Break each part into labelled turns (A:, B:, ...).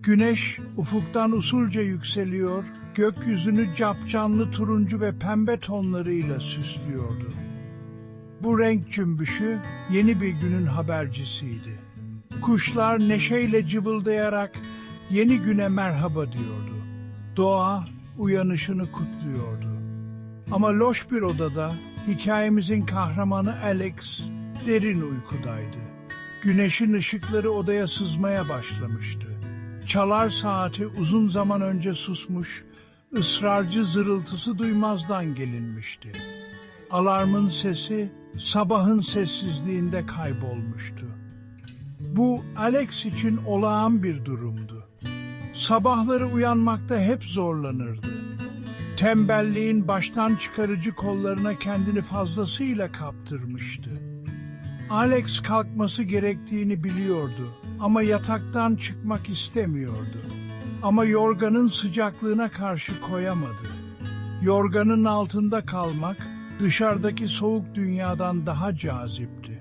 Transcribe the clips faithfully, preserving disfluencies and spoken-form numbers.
A: Güneş ufuktan usulca yükseliyor, gökyüzünü capcanlı turuncu ve pembe tonlarıyla süslüyordu. Bu renk cümbüşü yeni bir günün habercisiydi. Kuşlar neşeyle cıvıldayarak yeni güne merhaba diyordu. Doğa uyanışını kutluyordu. Ama loş bir odada hikayemizin kahramanı Alex derin uykudaydı. Güneşin ışıkları odaya sızmaya başlamıştı. Çalar saati uzun zaman önce susmuş, ısrarcı zırıltısı duymazdan gelinmişti. Alarmın sesi sabahın sessizliğinde kaybolmuştu. Bu Alex için olağan bir durumdu. Sabahları uyanmakta hep zorlanırdı. Tembelliğin baştan çıkarıcı kollarına kendini fazlasıyla kaptırmıştı. Alex kalkması gerektiğini biliyordu ama yataktan çıkmak istemiyordu. Ama yorganın sıcaklığına karşı koyamadı. Yorganın altında kalmak dışarıdaki soğuk dünyadan daha cazipti.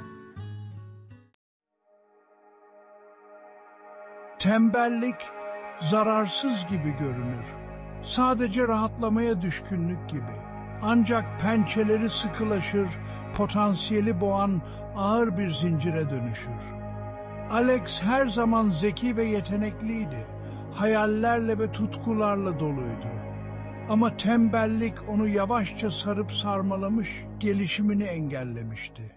A: Tembellik zararsız gibi görünür. Sadece rahatlamaya düşkünlük gibi. Ancak pençeleri sıkılaşır, potansiyeli boğan ağır bir zincire dönüşür. Alex her zaman zeki ve yetenekliydi. Hayallerle ve tutkularla doluydu. Ama tembellik onu yavaşça sarıp sarmalamış, gelişimini engellemişti.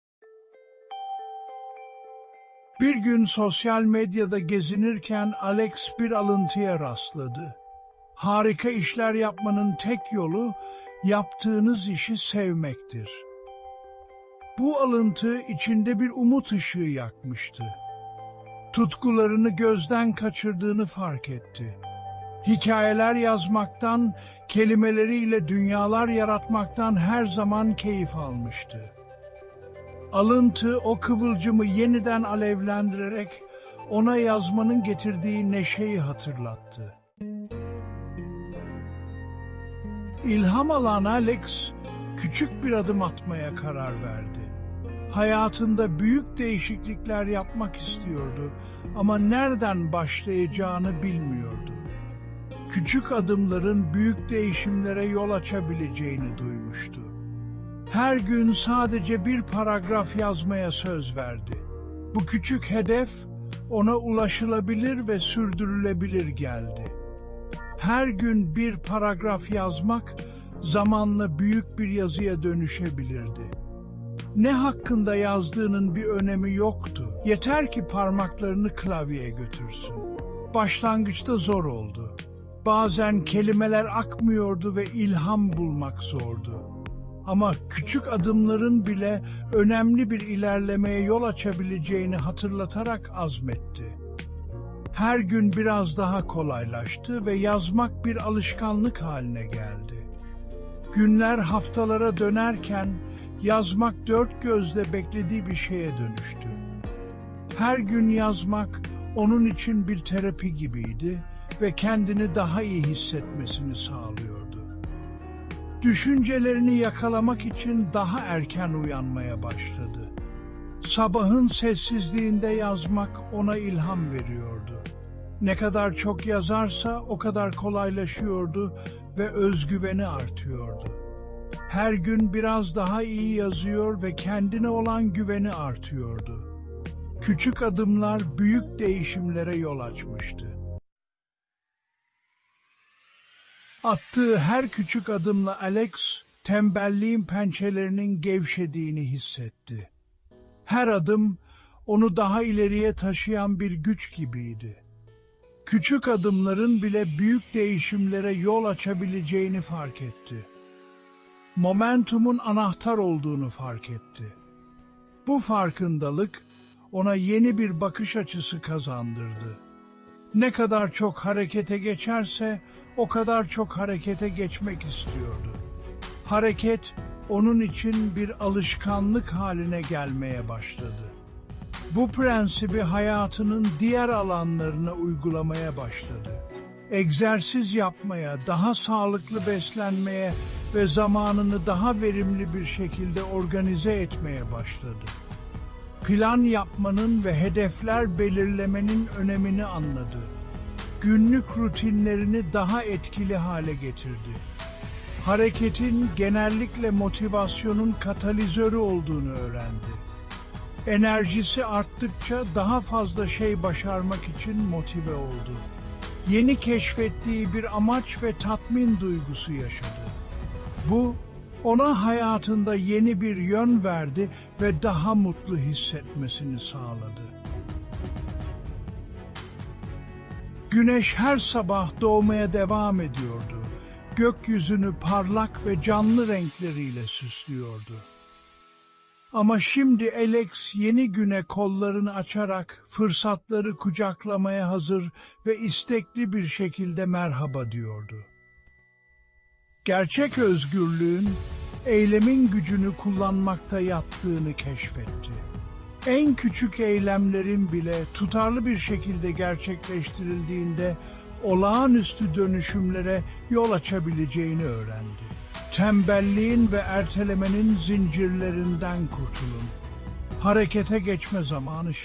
A: Bir gün sosyal medyada gezinirken Alex bir alıntıya rastladı. Harika işler yapmanın tek yolu yaptığınız işi sevmektir. Bu alıntı içinde bir umut ışığı yakmıştı. Tutkularını gözden kaçırdığını fark etti. Hikayeler yazmaktan, kelimeleriyle dünyalar yaratmaktan her zaman keyif almıştı. Alıntı o kıvılcımı yeniden alevlendirerek ona yazmanın getirdiği neşeyi hatırlattı. İlham alan Alex, küçük bir adım atmaya karar verdi. Hayatında büyük değişiklikler yapmak istiyordu ama nereden başlayacağını bilmiyordu. Küçük adımların büyük değişimlere yol açabileceğini duymuştu. Her gün sadece bir paragraf yazmaya söz verdi. Bu küçük hedef ona ulaşılabilir ve sürdürülebilir geldi. Her gün bir paragraf yazmak zamanla büyük bir yazıya dönüşebilirdi. Ne hakkında yazdığının bir önemi yoktu. Yeter ki parmaklarını klavyeye götürsün. Başlangıçta zor oldu. Bazen kelimeler akmıyordu ve ilham bulmak zordu. Ama küçük adımların bile önemli bir ilerlemeye yol açabileceğini hatırlatarak azmetti. Her gün biraz daha kolaylaştı ve yazmak bir alışkanlık haline geldi. Günler haftalara dönerken yazmak dört gözle beklediği bir şeye dönüştü. Her gün yazmak onun için bir terapi gibiydi ve kendini daha iyi hissetmesini sağlıyordu. Düşüncelerini yakalamak için daha erken uyanmaya başladı. Sabahın sessizliğinde yazmak ona ilham veriyordu. Ne kadar çok yazarsa o kadar kolaylaşıyordu ve özgüveni artıyordu. Her gün biraz daha iyi yazıyor ve kendine olan güveni artıyordu. Küçük adımlar büyük değişimlere yol açmıştı. Attığı her küçük adımla Alex, tembelliğin pençelerinin gevşediğini hissetti. Her adım onu daha ileriye taşıyan bir güç gibiydi. Küçük adımların bile büyük değişimlere yol açabileceğini fark etti. Momentumun anahtar olduğunu fark etti. Bu farkındalık ona yeni bir bakış açısı kazandırdı. Ne kadar çok harekete geçerse o kadar çok harekete geçmek istiyordu. Hareket onun için bir alışkanlık haline gelmeye başladı. Bu prensibi hayatının diğer alanlarına uygulamaya başladı. Egzersiz yapmaya, daha sağlıklı beslenmeye ve zamanını daha verimli bir şekilde organize etmeye başladı. Plan yapmanın ve hedefler belirlemenin önemini anladı. Günlük rutinlerini daha etkili hale getirdi. Hareketin genellikle motivasyonun katalizörü olduğunu öğrendi. Enerjisi arttıkça daha fazla şey başarmak için motive oldu. Yeni keşfettiği bir amaç ve tatmin duygusu yaşadı. Bu, ona hayatında yeni bir yön verdi ve daha mutlu hissetmesini sağladı. Güneş her sabah doğmaya devam ediyordu. Gökyüzünü parlak ve canlı renkleriyle süslüyordu. Ama şimdi Alex yeni güne kollarını açarak fırsatları kucaklamaya hazır ve istekli bir şekilde merhaba diyordu. Gerçek özgürlüğün, eylemin gücünü kullanmakta yattığını keşfetti. En küçük eylemlerin bile tutarlı bir şekilde gerçekleştirildiğinde olağanüstü dönüşümlere yol açabileceğini öğrendi. Tembelliğin ve ertelemenin zincirlerinden kurtulun. Harekete geçme zamanı şimdi.